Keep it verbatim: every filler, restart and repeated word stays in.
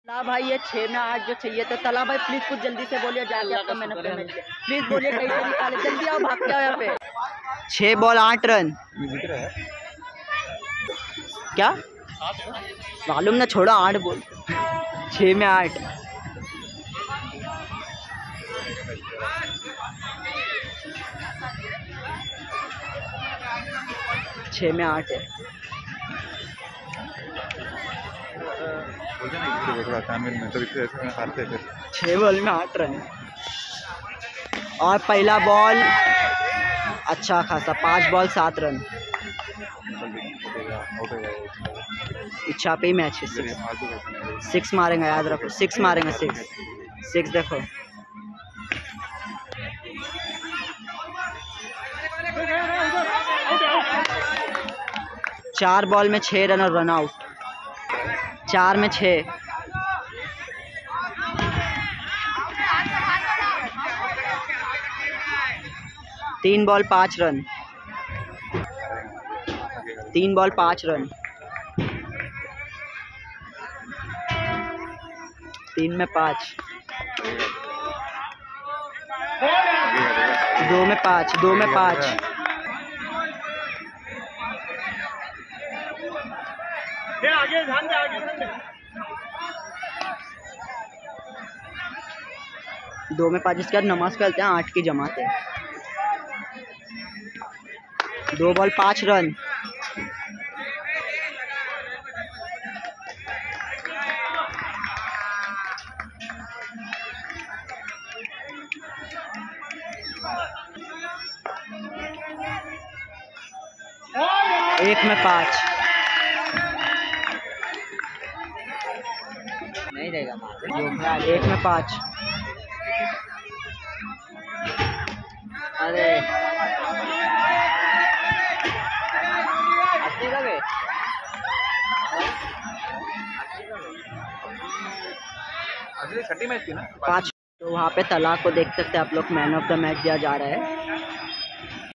ला भाई ये छः में आठ जो चाहिए तो तला भाई प्लीज कुछ जल्दी से बोलिए जाके आपका मैंने पेमेंट किया प्लीज बोलिए कैसे निकाले जल्दी आओ भाग के आओ यहाँ पे। छः बॉल आठ रन क्या मालूम ना छोड़ो आठ बॉल छः में आठ छः में आठ है छः बॉल में आठ रन और पहला बॉल अच्छा खासा पाँच बॉल सात रन इच्छा पे ही मैच है। सिक्स सिक्स मारेंगे याद रखो सिक्स मारेंगे सिक्स सिक्स देखो चार बॉल में छः रन और रन आउट चार में छः तीन बॉल पाँच रन तीन बॉल पाँच रन तीन में पाँच दो में पाँच दो में पाँच आगे ध्यान दे आगे ध्यान दे दो में पाँच इसके बाद नमाज करते हैं आठ की जमात है। दो बॉल पाँच रन एक में पाँच नहीं रहेगा एक में पाँच अरे छठी मैच थी ना पाँच तो वहाँ पे तलाक को देख सकते हैं आप लोग मैन ऑफ द मैच दिया जा रहा है।